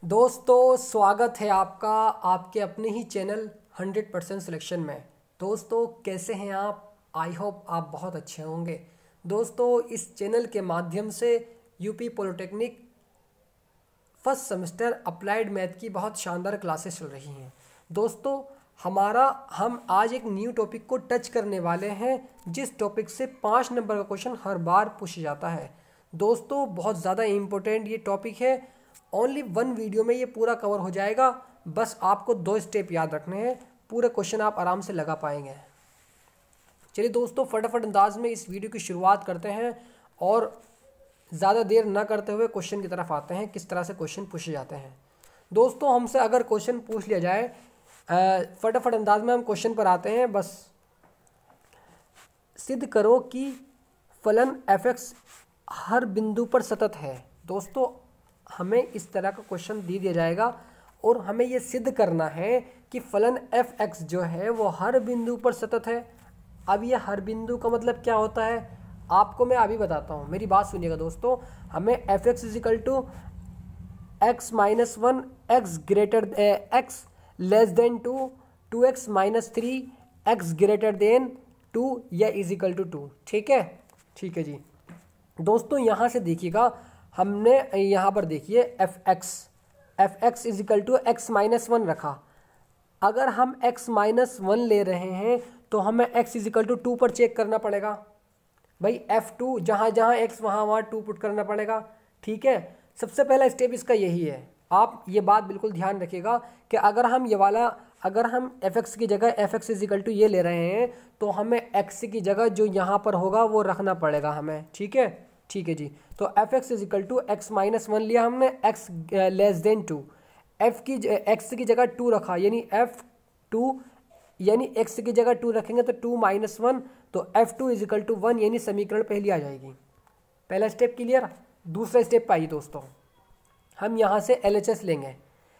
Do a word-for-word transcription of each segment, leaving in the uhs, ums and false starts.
दोस्तों स्वागत है आपका आपके अपने ही चैनल हंड्रेड परसेंट सिलेक्शन में। दोस्तों कैसे हैं आप? आई होप आप बहुत अच्छे होंगे। दोस्तों इस चैनल के माध्यम से UP polytechnic first semester applied math की बहुत शानदार क्लासेस चल रही हैं। दोस्तों हमारा हम आज एक न्यू टॉपिक को टच करने वाले हैं, जिस टॉपिक से पाँच नंबर का क्वेश्चन हर बार पूछा जाता है। दोस्तों बहुत ज़्यादा इम्पोर्टेंट ये टॉपिक है। ओनली वन वीडियो में ये पूरा कवर हो जाएगा। बस आपको दो स्टेप याद रखने हैं, पूरे क्वेश्चन आप आराम से लगा पाएंगे। चलिए दोस्तों फटाफट अंदाज में इस वीडियो की शुरुआत करते हैं और ज़्यादा देर ना करते हुए क्वेश्चन की तरफ आते हैं, किस तरह से क्वेश्चन पूछे जाते हैं। दोस्तों हमसे अगर क्वेश्चन पूछ लिया जाए, फटाफट अंदाज में हम क्वेश्चन पर आते हैं। बस सिद्ध करो कि फलन एफ एक्स हर बिंदु पर सतत है। दोस्तों हमें इस तरह का क्वेश्चन दे दिया जाएगा और हमें ये सिद्ध करना है कि फलन एफ एक्स जो है वो हर बिंदु पर सतत है। अब ये हर बिंदु का मतलब क्या होता है आपको मैं अभी बताता हूँ, मेरी बात सुनिएगा दोस्तों। हमें f x is equal to x minus one x greater x less than two two x minus three x greater than two या इजिकल टू टू। ठीक है ठीक है जी। दोस्तों यहाँ से देखिएगा, हमने यहाँ पर देखिए f x f x is equal to x minus one रखा। अगर हम x माइनस वन ले रहे हैं तो हमें x इजिकल टू टू पर चेक करना पड़ेगा। भाई एफ टू जहाँ जहाँ x वहाँ वहाँ टू पुट करना पड़ेगा। ठीक है, सबसे पहला स्टेप इसका यही है। आप ये बात बिल्कुल ध्यान रखिएगा कि अगर हम ये वाला अगर हम एफ एक्स की जगह एफ एक्स इजिकल टू ये ले रहे हैं तो हमें x की जगह जो यहाँ पर होगा वो रखना पड़ेगा हमें। ठीक है ठीक है जी। तो f x is equal to x minus one लिया हमने, x less than two, f की एक्स की जगह टू रखा, यानी एफ टू यानी एक्स की जगह टू रखेंगे तो टू माइनस वन, तो f two is equal to one, यानी समीकरण पहली आ जाएगी। पहला स्टेप क्लियर। दूसरा स्टेप पे आइए दोस्तों, हम यहाँ से एल एच एस लेंगे।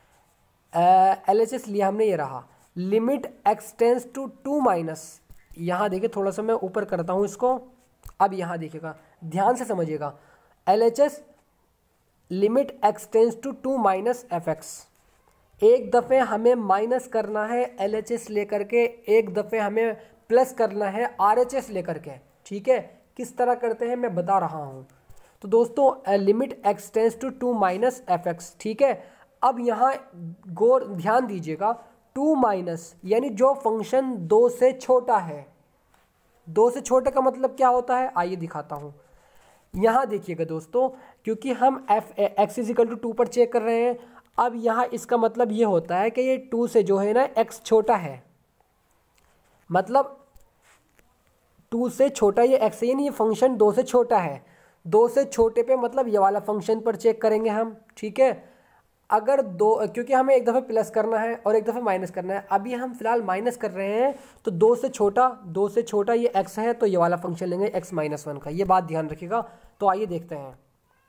एल एच एस लिया हमने, ये रहा limit x tends to two minus, यहाँ देखिए थोड़ा सा मैं ऊपर करता हूँ इसको। अब यहाँ देखिएगा, ध्यान से समझिएगा। L H S limit x tends to two minus f x. एक दफ़े हमें माइनस करना है एल एच एस लेकर के, एक दफ़े हमें प्लस करना है आर एच एस लेकर के। ठीक है, किस तरह करते हैं मैं बता रहा हूँ। तो दोस्तों limit x tends to two minus f x. ठीक है, अब यहाँ गौर ध्यान दीजिएगा, टू माइनस यानी जो फंक्शन दो से छोटा है। दो से छोटे का मतलब क्या होता है आइए दिखाता हूँ। यहाँ देखिएगा दोस्तों, क्योंकि हम f x is equal to two पर चेक कर रहे हैं। अब यहाँ इसका मतलब ये होता है कि ये टू से जो है ना एक्स छोटा है, मतलब टू से छोटा ये एक्स है, यानी ये फंक्शन दो से छोटा है। दो से छोटे पे मतलब ये वाला फंक्शन पर चेक करेंगे हम। ठीक है, अगर दो, क्योंकि हमें एक दफ़े प्लस करना है और एक दफ़े माइनस करना है, अभी हम फिलहाल माइनस कर रहे हैं, तो दो से छोटा दो से छोटा ये x है, तो ये वाला फंक्शन लेंगे x माइनस वन का। ये बात ध्यान रखिएगा। तो आइए देखते हैं,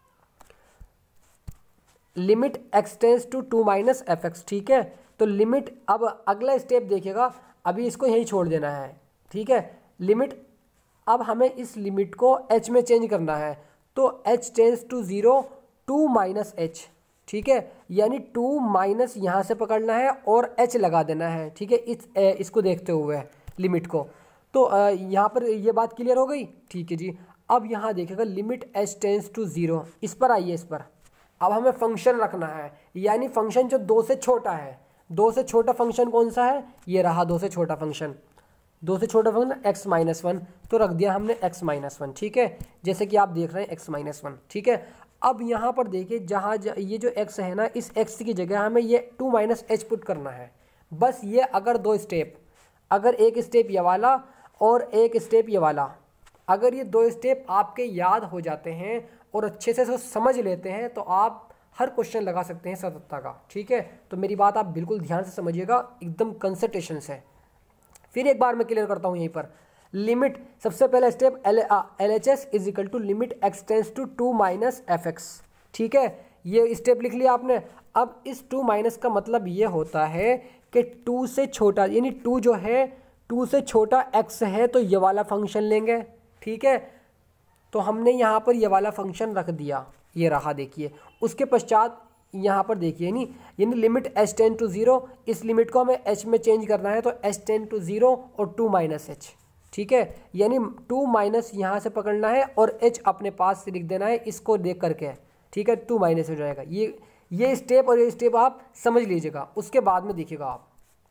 limit x tends to two minus f x. ठीक है, तो लिमिट, अब अगला स्टेप देखिएगा, अभी इसको यहीं छोड़ देना है। ठीक है, लिमिट, अब हमें इस लिमिट को h में चेंज करना है, तो h tends to zero two minus h. ठीक है, यानी टू माइनस यहाँ से पकड़ना है और h लगा देना है। ठीक है, इस इसको देखते हुए लिमिट को। तो यहाँ पर ये बात क्लियर हो गई। ठीक है जी। अब यहाँ देखिएगा limit h tends to zero, इस पर आइए, इस पर अब हमें फंक्शन रखना है, यानी फंक्शन जो दो से छोटा है। दो से छोटा फंक्शन कौन सा है? ये रहा दो से छोटा फंक्शन। दो से छोटा फंक्शन एक्स माइनस वन, तो रख दिया हमने एक्स माइनस वन। ठीक है, जैसे कि आप देख रहे हैं एक्स माइनस वन। ठीक है, अब यहाँ पर देखिए, जहाँ ये जो x है ना, इस x की जगह हमें ये टू माइनस एच पुट करना है। बस ये अगर दो स्टेप, अगर एक स्टेप ये वाला और एक स्टेप ये वाला, अगर ये दो स्टेप आपके याद हो जाते हैं और अच्छे से समझ लेते हैं तो आप हर क्वेश्चन लगा सकते हैं सततता का। ठीक है, तो मेरी बात आप बिल्कुल ध्यान से समझिएगा, एकदम कंसंट्रेशन से। फिर एक बार मैं क्लियर करता हूँ यहीं पर। लिमिट, सबसे पहला step l l H S is equal to limit x tends to two minus f x. ठीक है, ये स्टेप लिख लिया आपने। अब इस टू माइनस का मतलब ये होता है कि टू से छोटा, यानी टू जो है टू से छोटा एक्स है, तो ये वाला फंक्शन लेंगे। ठीक है, तो हमने यहाँ पर ये वाला फंक्शन रख दिया, ये रहा देखिए। उसके पश्चात यहाँ पर देखिए नहीं, यानी limit h tends to zero, इस लिमिट को हमें एच में चेंज करना है तो एच टेन टू जीरो और टू माइनस एच, ठीक है, यानी टू माइनस यहाँ से पकड़ना है और एच अपने पास से लिख देना है इसको देख करके, ठीक है, टू माइनस हो जाएगा। ये ये स्टेप और ये स्टेप आप समझ लीजिएगा। उसके बाद में देखिएगा आप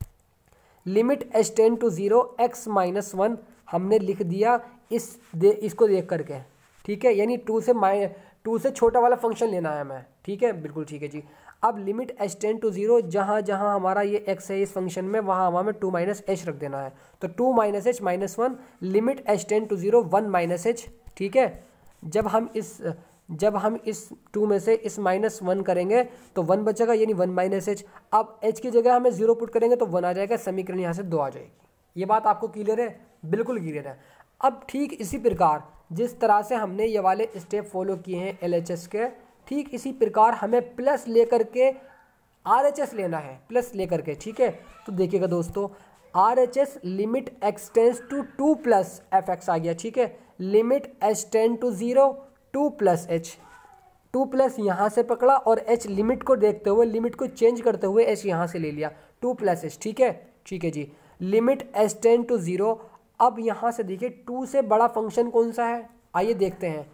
limit h tends to zero x minus one हमने लिख दिया इस दे इसको देख करके, ठीक है, यानी टू से माइ टू से छोटा वाला फंक्शन लेना है हमें, ठीक है, बिल्कुल ठीक है जी। अब limit h tends to zero, जहाँ जहाँ हमारा ये एक्स है इस फंक्शन में, वहाँ हमें टू माइनस एच रख देना है, तो two minus h minus one, limit h tends to zero one minus h, ठीक है। जब हम इस जब हम इस टू में से इस माइनस वन करेंगे तो वन बचेगा, यानी वन माइनस एच। अब एच की जगह हमें जीरो पुट करेंगे तो वन आ जाएगा, समीकरण यहाँ से दो आ जाएगी। ये बात आपको क्लियर है? बिल्कुल क्लियर है। अब ठीक इसी प्रकार जिस तरह से हमने ये वाले स्टेप फॉलो किए हैं एल एच एस के, ठीक इसी प्रकार हमें प्लस लेकर के आर एच एस लेना है, प्लस लेकर के, ठीक है। तो देखिएगा दोस्तों, r H S limit x tends to two plus f x आ गया, ठीक है, limit h tends to zero two plus h, two plus यहाँ से पकड़ा और एच लिमिट को देखते हुए, लिमिट को चेंज करते हुए एच यहाँ से ले लिया, टू प्लस एच, ठीक है, ठीक है जी। Limit h tends to zero, अब यहाँ से देखिए टू से बड़ा फंक्शन कौन सा है, आइए देखते हैं,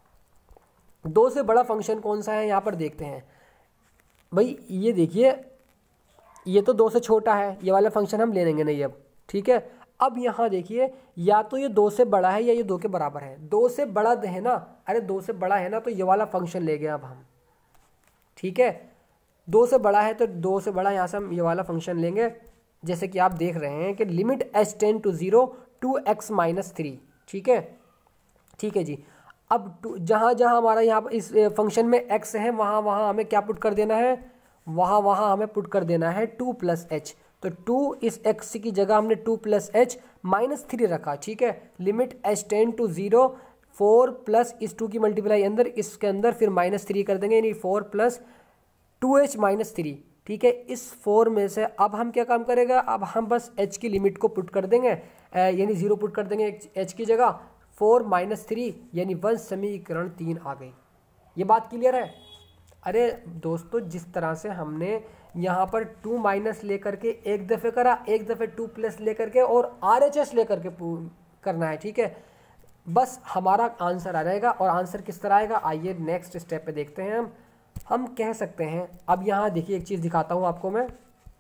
दो से बड़ा फंक्शन कौन सा है यहाँ पर देखते हैं भाई। ये देखिए, ये तो दो से छोटा है, ये वाला फंक्शन हम ले लेंगे नहीं अब, ठीक है। अब यहाँ देखिए, या तो ये दो से बड़ा है या ये दो के बराबर है, दो से बड़ा है ना, अरे दो से बड़ा है ना, तो ये वाला फंक्शन ले गए अब हम, ठीक है। दो से बड़ा है तो दो से बड़ा यहाँ से हम ये वाला फंक्शन लेंगे, जैसे कि आप देख रहे हैं कि limit h tends to zero two x minus three, ठीक है, ठीक है जी। अब टू जहाँ जहाँ हमारा यहाँ पर इस फंक्शन में x है, वहाँ वहाँ हमें क्या पुट कर देना है, वहाँ वहाँ हमें पुट कर देना है टू प्लस एच, तो टू इस x की जगह हमने two plus h minus three रखा, ठीक है। Limit h tends to zero four plus इस टू की मल्टीप्लाई अंदर, इसके अंदर फिर माइनस थ्री कर देंगे, यानी four plus two h minus three, ठीक है। इस फोर में से अब हम क्या काम करेगा, अब हम बस h की लिमिट को पुट कर देंगे, यानी जीरो पुट कर देंगे h की जगह, फोर माइनस थ्री यानी वन, समीकरण तीन आ गई। ये बात क्लियर है? अरे दोस्तों, जिस तरह से हमने यहाँ पर टू माइनस लेकर के एक दफ़े करा, एक दफ़े टू प्लस लेकर के और आर एच एस लेकर के करना है, ठीक है, बस हमारा आंसर आ जाएगा। और आंसर किस तरह आएगा, आइए नेक्स्ट स्टेप पे देखते हैं हम हम कह सकते हैं, अब यहाँ देखिए एक चीज़ दिखाता हूँ आपको मैं।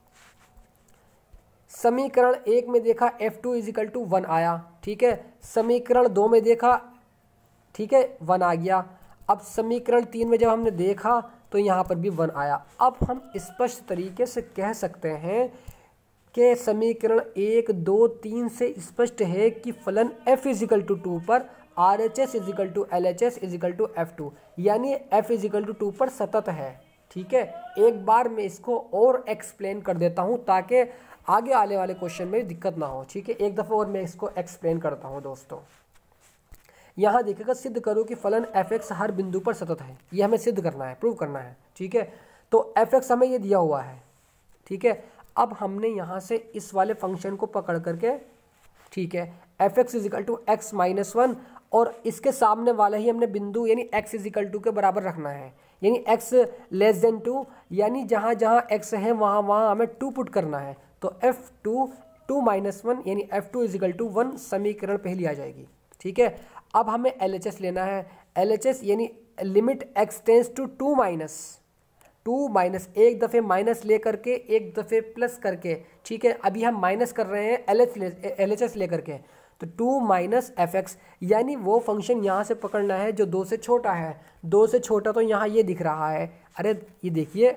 समीकरण एक में देखा f two is equal to one आया, ठीक है, समीकरण दो में देखा, ठीक है, वन आ गया। अब समीकरण तीन में जब हमने देखा तो यहाँ पर भी वन आया। अब हम स्पष्ट तरीके से कह सकते हैं कि समीकरण एक दो तीन से स्पष्ट है कि फलन f इजिकल टू टू पर r H s is equal to L H s is equal to f two, यानी f इजिकल टू टू पर सतत है, ठीक है। एक बार मैं इसको और एक्सप्लेन कर देता हूँ ताकि आगे आने वाले क्वेश्चन में दिक्कत ना हो, ठीक है। एक दफ़ा और मैं इसको एक्सप्लेन करता हूँ दोस्तों। यहाँ देखिएगा, सिद्ध करो कि फलन एफ एक्स हर बिंदु पर सतत है, ये हमें सिद्ध करना है, प्रूव करना है, ठीक है। तो एफ एक्स हमें ये दिया हुआ है, ठीक है। अब हमने यहाँ से इस वाले फंक्शन को पकड़ करके, ठीक है, f x is equal to x minus one, और इसके सामने वाला ही हमने बिंदु यानी x इजिकल टू के बराबर रखना है, यानी x लेस देन टू, यानी जहाँ जहाँ x है वहाँ वहाँ हमें टू पुट करना है। तो f two two minus one यानी f two is equal to one, समीकरण पहली आ जाएगी, ठीक है। अब हमें एल एच एस लेना है, एल एच एस यानी limit x tends to two minus two minus, एक दफ़े माइनस ले करके एक दफ़े प्लस करके, ठीक है। अभी हम माइनस कर रहे हैं l h l H s ले करके, तो टू माइनस एफ एक्स, यानी वो फंक्शन यहाँ से पकड़ना है जो दो से छोटा है। दो से छोटा तो यहाँ ये दिख रहा है, अरे ये देखिए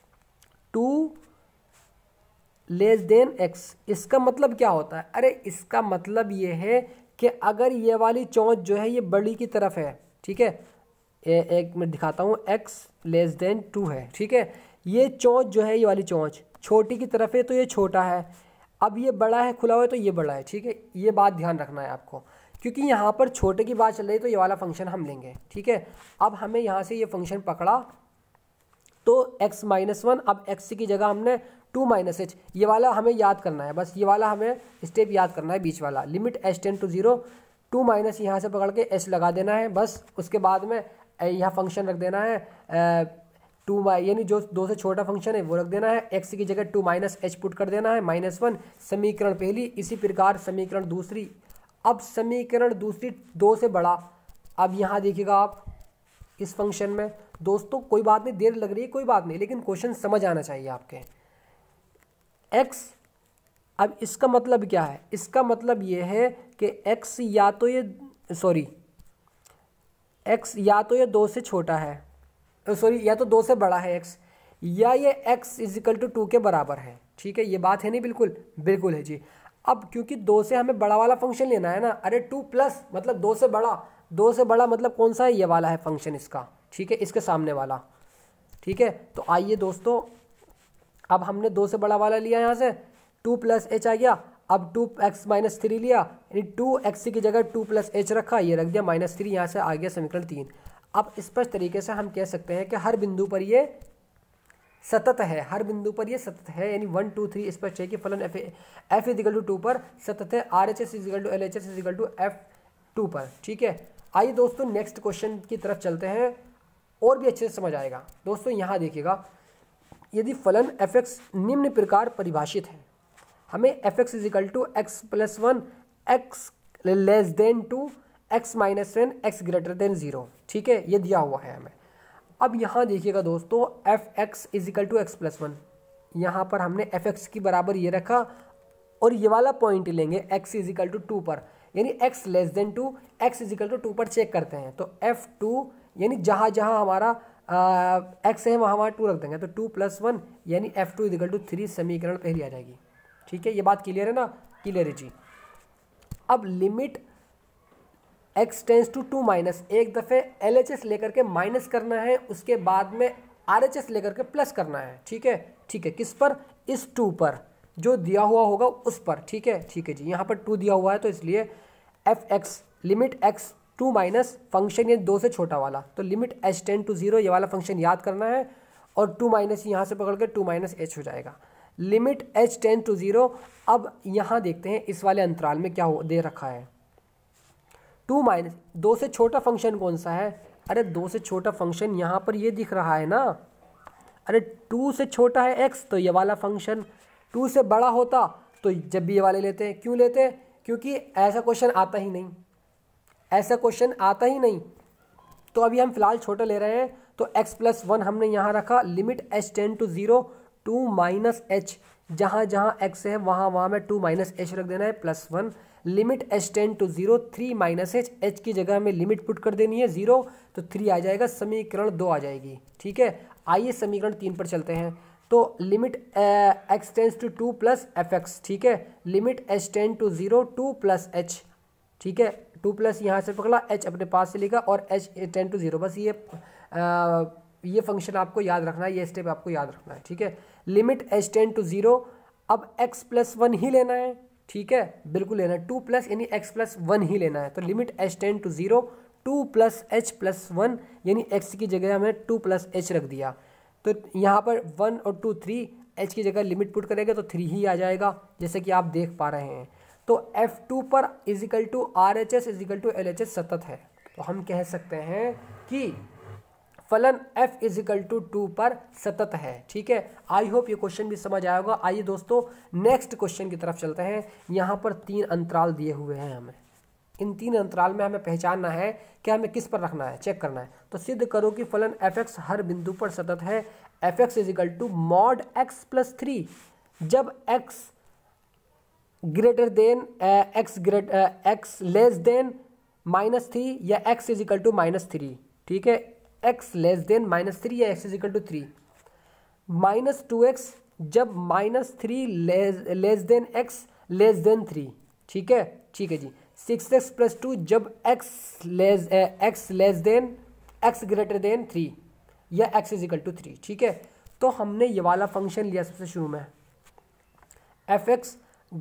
टू लेस देन एक्स, इसका मतलब क्या होता है, अरे इसका मतलब ये है कि अगर ये वाली चौंच जो है ये बड़ी की तरफ है, ठीक है, ए, एक मैं दिखाता हूँ, एक्स लेस देन टू है, ठीक है। ये चौंच जो है ये वाली चौंच छोटी की तरफ है तो ये छोटा है, अब ये बड़ा है खुला हुआ है तो ये बड़ा है, ठीक है। ये बात ध्यान रखना है आपको, क्योंकि यहाँ पर छोटे की बात चल रही है तो ये वाला फंक्शन हम लेंगे, ठीक है। अब हमें यहाँ से ये फंक्शन पकड़ा तो x माइनस वन, अब x की जगह हमने टू माइनस एच, ये वाला हमें याद करना है, बस ये वाला हमें स्टेप याद करना है, बीच वाला। Limit h tends to zero, two minus यहाँ से पकड़ के h लगा देना है, बस। उसके बाद में यहाँ फंक्शन रख देना है टू माइ यानी जो दो से छोटा फंक्शन है वो रख देना है, एक्स की जगह टू माइनस एच पुट कर देना है, माइनस वन। समीकरण पहली, इसी प्रकार समीकरण दूसरी। अब समीकरण दूसरी दो से बड़ा। अब यहाँ देखिएगा आप इस फंक्शन में दोस्तों, कोई बात नहीं, देर लग रही है कोई बात नहीं, लेकिन क्वेश्चन समझ आना चाहिए आपके। एक्स, अब इसका मतलब क्या है, इसका मतलब ये है कि एक्स या तो ये सॉरी एक्स या तो ये दो से छोटा है, सॉरी या तो दो से बड़ा है एक्स, या ये x is equal to two के बराबर है। ठीक है, ये बात है नहीं, बिल्कुल बिल्कुल है जी। अब क्योंकि दो से हमें बड़ा वाला फंक्शन लेना है ना, अरे टू प्लस मतलब दो से बड़ा, दो से बड़ा मतलब कौन सा है, ये वाला है फंक्शन इसका। ठीक है, इसके सामने वाला। ठीक है, तो आइए दोस्तों, अब हमने दो से बड़ा वाला लिया, यहाँ से टू प्लस एच आ गया। अब टू एक्स माइनस थ्री लिया, यानी टू एक्स की जगह टू प्लस एच रखा, ये रख दिया माइनस थ्री, यहाँ से आ गया समीकरण तीन। अब स्पष्ट तरीके से हम कह सकते हैं कि हर बिंदु पर ये सतत है, हर बिंदु पर ये सतत है, यानी वन टू थ्री स्पष्ट है कि फलन f f is equal to two पर सतत है, r H s is equal to L H s is equal to f two पर। ठीक है, आइए दोस्तों नेक्स्ट क्वेश्चन की तरफ चलते हैं, और भी अच्छे से समझ आएगा। दोस्तों यहाँ देखिएगा, यदि फलन एफ एक्स निम्न प्रकार परिभाषित है, हमें f x is equal to x plus one, x less than two, x minus one, x greater than zero. ठीक है, ये दिया हुआ है हमें। अब यहाँ देखिएगा दोस्तों, f x is equal to x plus one, यहाँ पर हमने एफ एक्स की बराबर ये रखा, और ये वाला पॉइंट लेंगे एक्स इजिकल टू टू पर, यानी x less than two, x is equal to two पर चेक करते हैं। तो एफ टू यानी जहाँ जहाँ हमारा एक्स है वहाँ वहाँ टू रख देंगे, तो टू प्लस वन यानी f two is equal to three, समीकरण पहली आ जाएगी। ठीक है, ये बात क्लियर है ना, क्लियर है जी। अब limit x tends to two minus, एक दफ़े एल एच एस लेकर के माइनस करना है, उसके बाद में आर एच एस लेकर के प्लस करना है। ठीक है, ठीक है, किस पर, इस टू पर जो दिया हुआ होगा उस पर। ठीक है, ठीक है जी, यहाँ पर टू दिया हुआ है तो इसलिए f x limit x to minus function ये दो से छोटा वाला, तो limit h tends to zero, ये वाला फंक्शन याद करना है, और टू माइनस यहाँ से पकड़ के टू माइनस एच हो जाएगा, limit h tends to zero. अब यहाँ देखते हैं इस वाले अंतराल में क्या हो दे रखा है, टू माइनस, दो से छोटा फंक्शन कौन सा है, अरे दो से छोटा फंक्शन यहाँ पर ये दिख रहा है ना, अरे टू से छोटा है एक्स, तो ये वाला फंक्शन, टू से बड़ा होता तो जब भी ये वाले लेते हैं। क्यों लेते हैं, क्योंकि ऐसा क्वेश्चन आता ही नहीं, ऐसा क्वेश्चन आता ही नहीं, तो अभी हम फिलहाल छोटा ले रहे हैं। तो x प्लस वन हमने यहाँ रखा, limit h tends to zero, two minus h, जहाँ जहाँ x है वहाँ वहाँ में टू माइनस एच रख देना है, plus one, limit h tends to zero, three minus h, h की जगह में लिमिट पुट कर देनी है जीरो, तो थ्री आ जाएगा, समीकरण दो आ जाएगी। ठीक है, आइए समीकरण तीन पर चलते हैं। तो limit x tends to two plus f x, ठीक है, limit h tends to zero, two plus h, ठीक है, टू प्लस यहाँ से पकड़ा, एच अपने पास से लिखा, और एच टेन टू जीरो, बस ये आ, ये फंक्शन आपको याद रखना है, ये स्टेप आपको याद रखना है। ठीक है, limit h tends to zero, अब एक्स प्लस वन ही लेना है। ठीक है, बिल्कुल लेना है, टू प्लस यानी एक्स प्लस वन ही लेना है, तो limit h tends to zero, two plus h plus one, यानी एक्स की जगह हमने टू प्लस एच रख दिया, तो यहाँ पर वन और टू थ्री, एच की जगह लिमिट पुट करेंगे तो थ्री ही आ जाएगा, जैसे कि आप देख पा रहे हैं। तो एफ टू पर is equal to R H s is equal to L H s सतत है, तो हम कह सकते हैं कि फलन f इजिकल टू टू पर सतत है। ठीक है, आई होप ये क्वेश्चन भी समझ आया होगा। आइए दोस्तों नेक्स्ट क्वेश्चन की तरफ चलते हैं। यहाँ पर तीन अंतराल दिए हुए हैं, हमें इन तीन अंतराल में हमें पहचानना है कि हमें किस पर रखना है, चेक करना है। तो सिद्ध करो कि फलन एफ एक्स हर बिंदु पर सतत है, f x is equal to mod x plus three, जब x greater than x great x less than minus three, या x is equal to minus three. ठीक है, x less than minus three या x is equal to three, minus two x जब minus three less than x less than three. ठीक है, ठीक है जी, सिक्स एक्स प्लस टू जब x less x less than x greater then three, या x is equal to three. ठीक है, तो हमने ये वाला फंक्शन लिया सबसे शुरू में, f x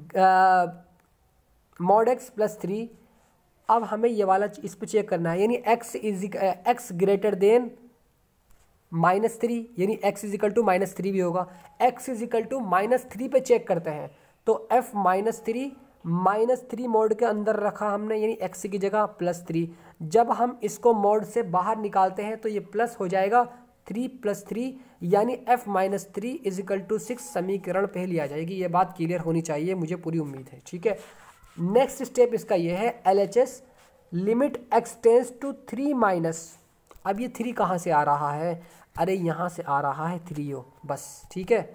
mod x plus three. अब हमें ये वाला इस पर चेक करना है, यानी x is x greater than minus three, यानी x is equal to minus three भी होगा, x is equal to minus three पे चेक करते हैं। तो f minus three, minus three mod के अंदर रखा हमने, यानी x की जगह प्लस थ्री, जब हम इसको मोड से बाहर निकालते हैं तो ये प्लस हो जाएगा, थ्री प्लस थ्री यानी f minus three is equal to six समीकरण पहली आ जाएगी। ये बात क्लियर होनी चाहिए, मुझे पूरी उम्मीद है। ठीक है, नेक्स्ट स्टेप इसका ये है L H S limit x tends to three minus. अब ये थ्री कहाँ से आ रहा है? अरे यहाँ से आ रहा है थ्री ओ, बस। ठीक है,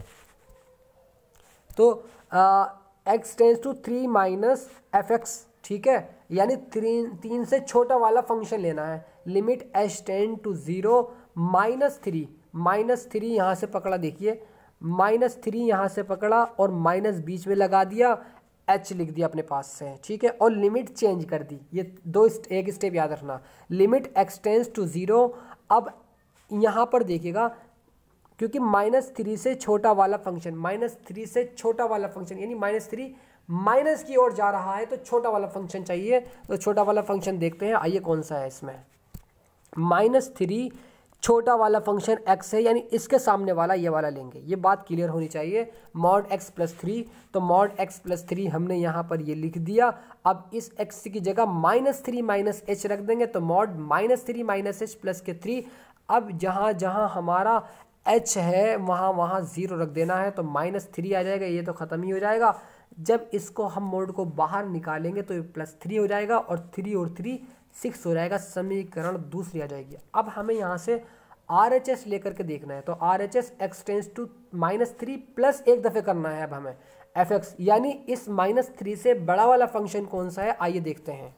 तो x tends to three minus f x. ठीक है, यानी तीन तीन से छोटा वाला फंक्शन लेना है। Limit h tends to zero minus three, minus three यहाँ से पकड़ा, देखिए माइनस थ्री यहाँ से पकड़ा और माइनस बीच में लगा दिया, एच लिख दिया अपने पास से। ठीक है, और लिमिट चेंज कर दी। ये दो एक स्टेप याद रखना। Limit x tends to zero. अब यहाँ पर देखिएगा, क्योंकि माइनस थ्री से छोटा वाला फंक्शन, माइनस थ्री से छोटा वाला फंक्शन यानी माइनस थ्री माइनस की ओर जा रहा है, तो छोटा वाला फंक्शन चाहिए। तो छोटा वाला फंक्शन देखते हैं, आइए कौन सा है इसमें। माइनस थ्री छोटा वाला फंक्शन x है, यानी इसके सामने वाला ये वाला लेंगे। ये बात क्लियर होनी चाहिए। मॉड x प्लस थ्री, तो मॉड x प्लस थ्री हमने यहाँ पर ये लिख दिया। अब इस x की जगह माइनस थ्री माइनस एच रख देंगे, तो mod minus three minus h plus के थ्री। अब जहाँ जहाँ हमारा h है वहाँ वहाँ ज़ीरो रख देना है, तो माइनस थ्री आ जाएगा। ये तो ख़त्म ही हो जाएगा। जब इसको हम मोड को बाहर निकालेंगे तो ये प्लस थ्री हो जाएगा, और थ्री और थ्री सिक्स हो जाएगा। समीकरण दूसरी आ जाएगी। अब हमें यहाँ से आर एच एस लेकर के देखना है, तो R H S x tends to minus three plus एक दफ़े करना है अब हमें एफ एक्स, यानी इस माइनस थ्री से बड़ा वाला फंक्शन कौन सा है, आइए देखते हैं।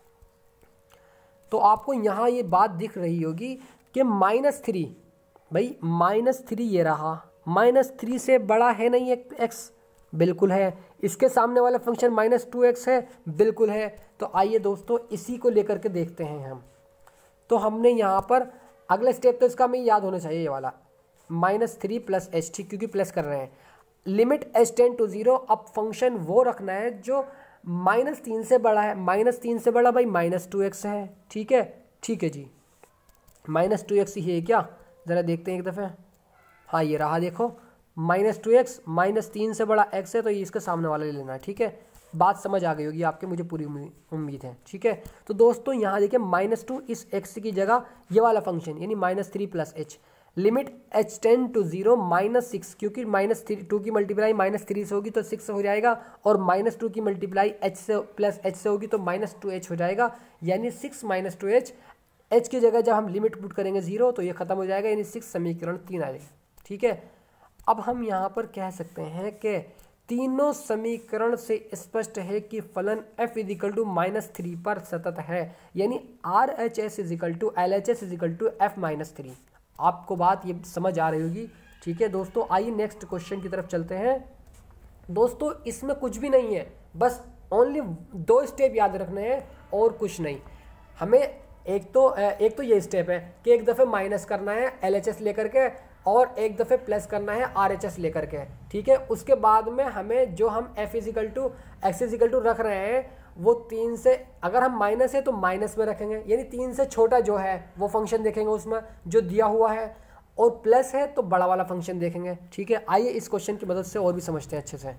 तो आपको यहाँ ये बात दिख रही होगी कि माइनस थ्री, भाई माइनस थ्री ये रहा, माइनस थ्री से बड़ा है नहीं एक्स? बिल्कुल है। इसके सामने वाला फंक्शन माइनस टू एक्स है? बिल्कुल है। तो आइए दोस्तों इसी को लेकर के देखते हैं हम। तो हमने यहाँ पर अगला स्टेप तो इसका हमें याद होना चाहिए, ये वाला माइनस थ्री प्लस एच, ठीक, क्योंकि प्लस कर रहे हैं। Limit h tends to zero. अब फंक्शन वो रखना है जो माइनस तीन से बड़ा है। माइनस तीन से बड़ा भाई माइनस टू एक्स है। ठीक है, ठीक है जी, माइनस टू एक्स ही है क्या? ज़रा देखते हैं एक दफ़े। हाँ ये रहा, देखो माइनस टू एक्स, माइनस तीन से बड़ा एक्स है, तो ये इसके सामने वाला ले लेना है। ठीक है, बात समझ आ गई होगी आपके, मुझे पूरी उम्मीद है। ठीक है, तो दोस्तों यहाँ देखिए माइनस टू इस एक्स की जगह ये वाला फंक्शन यानी minus three plus h. Limit h tends to zero minus six, क्योंकि माइनस थ्री टू की मल्टीप्लाई माइनस थ्री से होगी तो सिक्स हो जाएगा, और माइनस टू की मल्टीप्लाई एच से प्लस एच से होगी तो माइनस टू एच हो जाएगा, यानी six minus two h. H की जगह जब हम लिमिट पुट करेंगे जीरो तो ये खत्म हो जाएगा, यानी सिक्स समीकरण तीन आ जाएगा। ठीक है, अब हम यहाँ पर कह सकते हैं कि तीनों समीकरण से स्पष्ट है कि फलन f is equal to minus three पर सतत है, यानी R H S is equal to L H S is equal to f minus three. आपको बात ये समझ आ रही होगी। ठीक है दोस्तों, आइए नेक्स्ट क्वेश्चन की तरफ चलते हैं। दोस्तों इसमें कुछ भी नहीं है, बस ओनली दो स्टेप याद रखने हैं और कुछ नहीं। हमें एक तो एक तो ये स्टेप है कि एक दफ़े माइनस करना है एल एच एस लेकर के, और एक दफ़े प्लस करना है आर एच एस लेकर के। ठीक है, उसके बाद में हमें जो हम f is equal to x is equal to रख रहे हैं वो तीन से, अगर हम माइनस है तो माइनस में रखेंगे, यानी तीन से छोटा जो है वो फंक्शन देखेंगे उसमें जो दिया हुआ है, और प्लस है तो बड़ा वाला फंक्शन देखेंगे। ठीक है, आइए इस क्वेश्चन की मदद से और भी समझते हैं अच्छे से।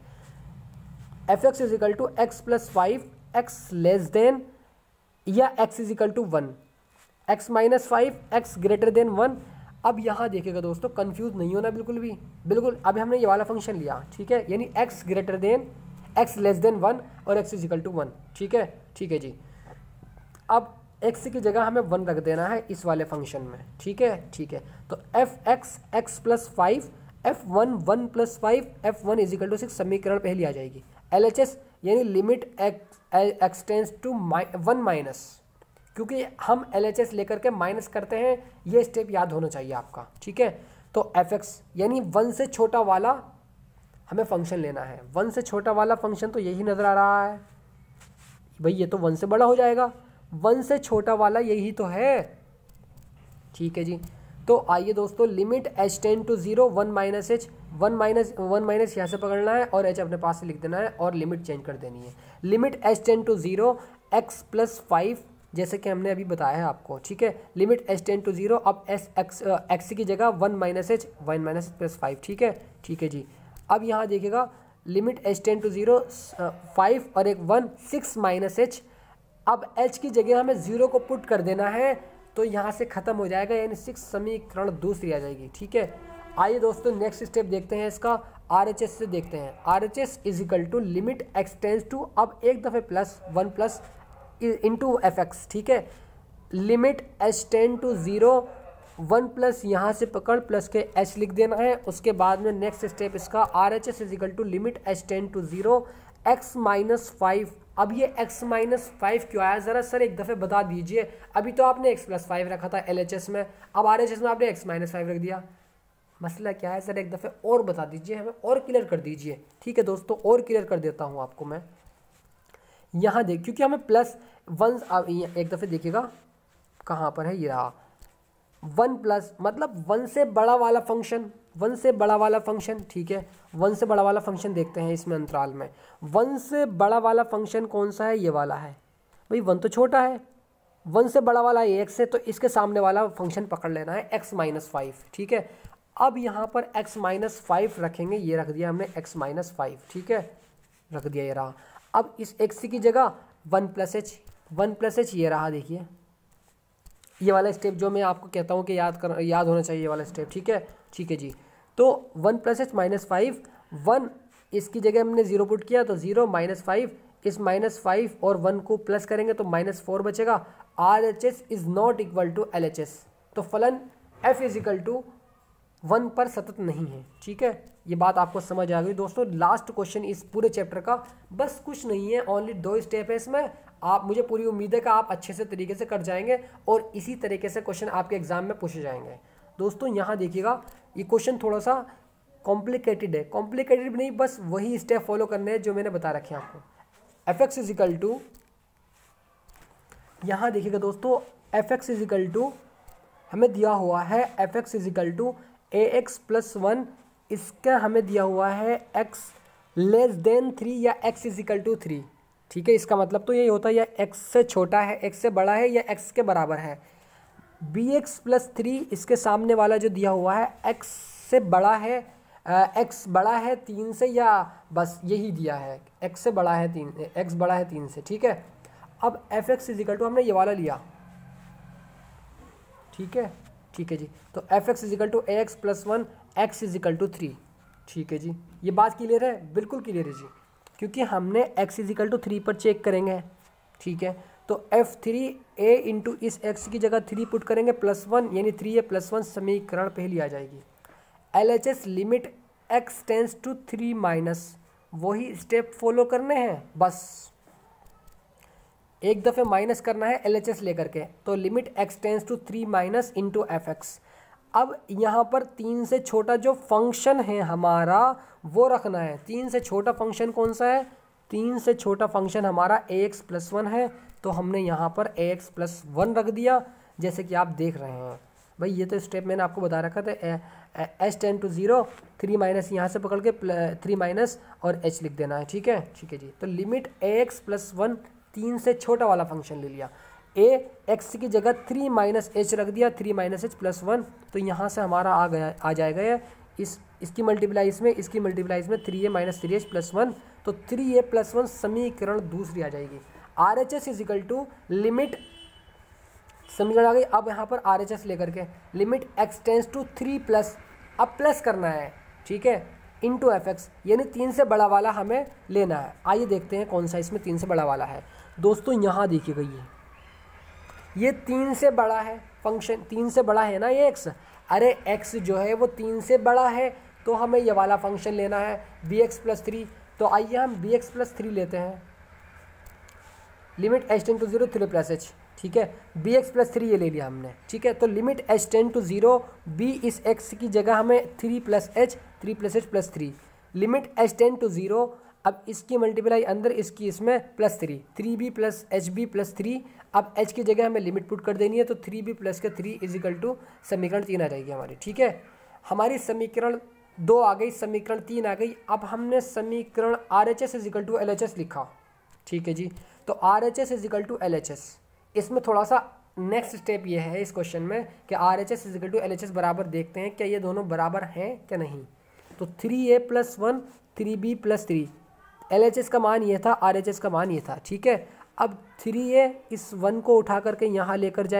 F x is equal to x plus five, x less than या x is equal to one, x minus five, x greater than one. अब यहाँ देखिएगा दोस्तों, कंफ्यूज नहीं होना बिल्कुल भी, बिल्कुल। अभी हमने ये वाला फंक्शन लिया, ठीक है, यानी x greater than x less than one और x is equal to one. ठीक है, ठीक है जी। अब x की जगह हमें वन रख देना है इस वाले फंक्शन में। ठीक है, ठीक है, तो f x x plus five, f one one plus five, f one is equal to six, समीकरण पहली आ जाएगी। एल एच एस यानी limit x tends to one minus, क्योंकि हम एल एच एस लेकर के माइनस करते हैं, ये स्टेप याद होना चाहिए आपका। ठीक है, तो एफ एक्स यानी वन से छोटा वाला हमें फंक्शन लेना है। वन से छोटा वाला फंक्शन तो यही नज़र आ रहा है भाई, ये तो वन से बड़ा हो जाएगा, वन से छोटा वाला यही तो है। ठीक है जी, तो आइए दोस्तों, limit h tends to zero one minus h, one minus one minus यहाँ से पकड़ना है और एच अपने पास से लिख देना है और लिमिट चेंज कर देनी है। Limit h tends to zero x plus five, जैसे कि हमने अभी बताया है आपको। ठीक है, limit h tends to zero, अब एस एक्स एक्स की जगह one minus h, one minus h plus five. ठीक है, ठीक है जी। अब यहाँ देखिएगा limit h tends to zero five और एक वन, सिक्स माइनस एच। अब एच की जगह हमें ज़ीरो को पुट कर देना है, तो तो यहाँ से ख़त्म हो जाएगा, यानी सिक्स समीकरण दूसरी आ जाएगी। ठीक है, आइए दोस्तों नेक्स्ट स्टेप देखते हैं इसका, आर एच एस से देखते हैं। R H S is equal to limit x tends to, अब एक दफ़े plus one plus into f x. ठीक है, limit h tends to zero, one plus यहाँ से पकड़ प्लस के एच लिख देना है। उसके बाद में नेक्स्ट स्टेप इसका R H S is equal to limit h tends to zero x minus five. अब ये x माइनस फाइव क्यों आया, ज़रा सर एक दफ़े बता दीजिए। अभी तो आपने x प्लस फाइव रखा था एल एच एस में, अब आर एच एस में आपने x माइनस फाइव रख दिया। मसला क्या है सर, एक दफ़े और बता दीजिए, हमें और क्लियर कर दीजिए। ठीक है दोस्तों, और क्लियर कर देता हूँ आपको मैं। यहाँ देख, क्योंकि हमें प्लस वन, एक दफ़े देखिएगा कहाँ पर है, ये रहा वन प्लस, मतलब वन से बड़ा वाला फंक्शन, वन से बड़ा वाला फंक्शन। ठीक है, वन से बड़ा वाला फंक्शन देखते हैं इसमें अंतराल में। वन से बड़ा वाला फंक्शन कौन सा है, ये वाला है भाई। वन तो छोटा है, वन से बड़ा वाला ये एक्स है, तो इसके सामने वाला फंक्शन पकड़ लेना है एक्स माइनस फाइव। ठीक है, अब यहाँ पर एक्स माइनस फाइव रखेंगे, ये रख दिया हमने एक्स माइनस फाइव। ठीक है, रख दिया, ये रहा। अब इस एक्स की जगह one plus h, one plus h ये रहा, देखिए ये वाला स्टेप जो मैं आपको कहता हूँ कि याद कर याद होना चाहिए ये वाला स्टेप। ठीक है, ठीक है जी। तो one plus h minus five, one इसकी जगह हमने जीरो पुट किया तो जीरो माइनस फाइव, इस माइनस फाइव और वन को प्लस करेंगे तो माइनस फोर बचेगा। R H S is not equal to L H S, तो फलन f is equal to one पर सतत नहीं है। ठीक है, ये बात आपको समझ आ गई दोस्तों। लास्ट क्वेश्चन इस पूरे चैप्टर का, बस कुछ नहीं है, ओनली दो स्टेप है इसमें। आप, मुझे पूरी उम्मीद है कि आप अच्छे से तरीके से कर जाएंगे और इसी तरीके से क्वेश्चन आपके एग्जाम में पूछे जाएंगे। दोस्तों यहाँ देखिएगा, ये क्वेश्चन थोड़ा सा कॉम्प्लिकेटेड है, कॉम्प्लिकेटेड नहीं, बस वही स्टेप फॉलो करने हैं जो मैंने बता रखे हैं आपको। F x is equal to, यहाँ देखिएगा दोस्तों, f x is equal to हमें दिया हुआ है f x is equal to a x plus one, इसका हमें दिया हुआ है एक्स लेस देन थ्री या x is equal to three. ठीक है, इसका मतलब तो यही होता है या एक्स से छोटा है, एक्स से बड़ा है, या एक्स के बराबर है। बी एक्स प्लस थ्री, इसके सामने वाला जो दिया हुआ है एक्स से बड़ा है, एक्स बड़ा है तीन से, या बस यही दिया है एक्स से बड़ा है तीन, एक्स बड़ा है तीन से। ठीक है, अब f x is equal to हमने ये वाला लिया। ठीक है, ठीक है जी, तो f x is equal to a x plus one x is equal to three. ठीक है जी, ये बात क्लियर है, बिल्कुल क्लियर है जी, क्योंकि हमने x is equal to three पर चेक करेंगे। ठीक है, तो एफ थ्री ए इंटू इस x की जगह थ्री पुट करेंगे प्लस वन, यानी थ्री ए प्लस वन समीकरण पहली आ जाएगी। L H S limit x tends to three minus, वही स्टेप फॉलो करने हैं, बस एक दफ़े माइनस करना है एल एच एस लेकर के, तो limit x tends to three minus into f x. अब यहाँ पर तीन से छोटा जो फंक्शन है हमारा वो रखना है। तीन से छोटा फंक्शन कौन सा है, तीन से छोटा फंक्शन हमारा ए एक्स प्लस वन है, तो हमने यहाँ पर ए एक्स प्लस वन रख दिया, जैसे कि आप देख रहे हैं भाई। ये तो स्टेप मैंने आपको बता रखा था, h tends to zero, three minus यहाँ से पकड़ के थ्री माइनस और एच लिख देना है। ठीक है, ठीक है जी, तो limit a x plus one, तीन से छोटा वाला फंक्शन ले लिया, ए एक्स की जगह थ्री माइनस एच रख दिया, three minus h plus one, तो यहाँ से हमारा आ गया आ जाएगा ये, इस इसकी मल्टीप्लाई इसमें, इसकी मल्टीप्लाई इसमें, three a minus three h plus one, तो थ्री ए प्लस वन समीकरण दूसरी आ जाएगी। R H S is equal to limit, समीकरण आ गई। अब यहाँ पर आर एच एस लेकर के limit x tends to three plus, अब प्लस करना है। ठीक है, इंटू एफ एक्स, यानी तीन से बड़ा वाला हमें लेना है। आइए देखते हैं कौन सा इसमें तीन से बड़ा वाला है। दोस्तों यहाँ देखिएगा, ये ये तीन से बड़ा है फंक्शन, तीन से बड़ा है ना ये एक्स, अरे एक्स जो है वो तीन से बड़ा है, तो हमें ये वाला फंक्शन लेना है बी एक्स प्लस थ्री। तो आइए हम बी एक्स प्लस थ्री लेते हैं, limit h tends to zero three plus h. ठीक है, बी एक्स प्लस थ्री ये ले लिया हमने। ठीक है, तो limit h tends to zero, b इस एक्स की जगह हमें three plus h, three plus h plus three, limit h tends to zero, अब इसकी मल्टीप्लाई अंदर, इसकी इसमें plus three, three b plus h b plus three. अब एच की जगह हमें लिमिट पुट कर देनी है, तो थ्री बी प्लस के थ्री इज इक्वल टू समीकरण तीन आ जाएगी हमारी। ठीक है, हमारी समीकरण दो आ गई, समीकरण तीन आ गई। अब हमने समीकरण R H S is equal to L H S लिखा। ठीक है जी, तो R H S is equal to L H S, इसमें थोड़ा सा नेक्स्ट स्टेप ये है इस क्वेश्चन में कि R H S is equal to L H S बराबर देखते हैं क्या ये दोनों बराबर हैं क्या नहीं। तो three a plus one, three b plus three, L H S का मान ये था, आर एच एस का मान ये था। ठीक है, अब थ्री ए इस वन को उठा करके यहाँ लेकर जाएंगे,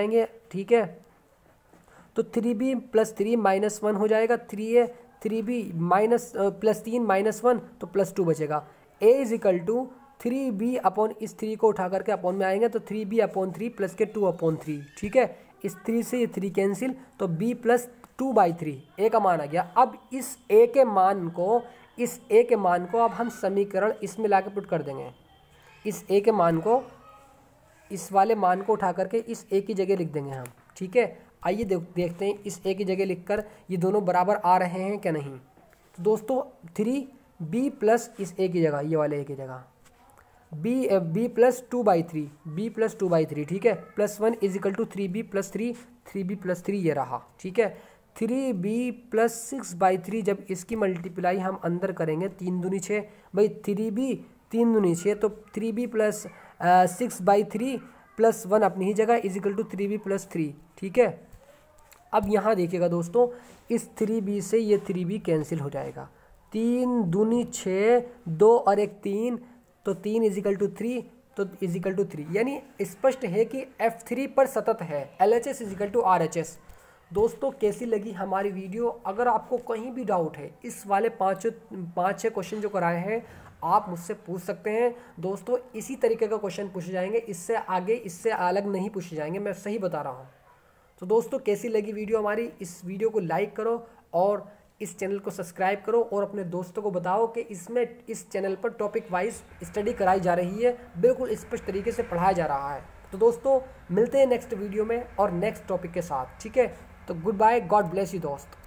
ठीक है। तो three b plus three minus one हो जाएगा, three a three b minus plus तीन माइनस वन तो प्लस टू बचेगा। A is equal to three b upon इस थ्री को उठा करके अपॉन में आएंगे तो three b upon three plus के टू अपॉन थ्री, ठीक है। इस थ्री से ये थ्री कैंसिल तो b plus two by three, a का मान आ गया। अब इस ए के मान को इस ए के मान को अब हम समीकरण इसमें ला के पुट कर देंगे। इस ए के मान को इस वाले मान को उठा करके इस ए की जगह लिख देंगे हम, ठीक है। आइए देख देखते हैं इस ए की जगह लिखकर ये दोनों बराबर आ रहे हैं क्या नहीं। तो दोस्तों थ्री बी प्लस इस ए की जगह ये वाले ए की जगह b b plus two by three b plus two by three, ठीक है। Plus one is equal to three b plus three three b plus three ये रहा, ठीक है। Three b plus six by three जब इसकी मल्टीप्लाई हम अंदर करेंगे तीन दूनी छः, भाई थ्री बी तीन दूनी छः तो three b plus six by three plus one अपनी ही जगह is equal to three b plus three, ठीक है। अब यहाँ देखिएगा दोस्तों इस थ्री बी से ये थ्री बी कैंसिल हो जाएगा, तीन दूनी छः दो और एक तीन तो तीन इज इक्वल टू थ्री तो इज इक्वल टू थ्री, यानी स्पष्ट है कि एफ थ्री पर सतत है, L H S is equal to R H S. दोस्तों कैसी लगी हमारी वीडियो? अगर आपको कहीं भी डाउट है इस वाले पाँच पाँच छः क्वेश्चन जो कराए हैं आप मुझसे पूछ सकते हैं। दोस्तों इसी तरीके का क्वेश्चन पूछे जाएंगे, इससे आगे इससे अलग नहीं पूछे जाएंगे, मैं सही बता रहा हूँ। तो दोस्तों कैसी लगी वीडियो हमारी? इस वीडियो को लाइक करो और इस चैनल को सब्सक्राइब करो और अपने दोस्तों को बताओ कि इसमें इस चैनल पर टॉपिक वाइज स्टडी कराई जा रही है, बिल्कुल स्पष्ट तरीके से पढ़ाया जा रहा है। तो दोस्तों मिलते हैं नेक्स्ट वीडियो में और नेक्स्ट टॉपिक के साथ, ठीक है। तो good bye, God bless you दोस्त।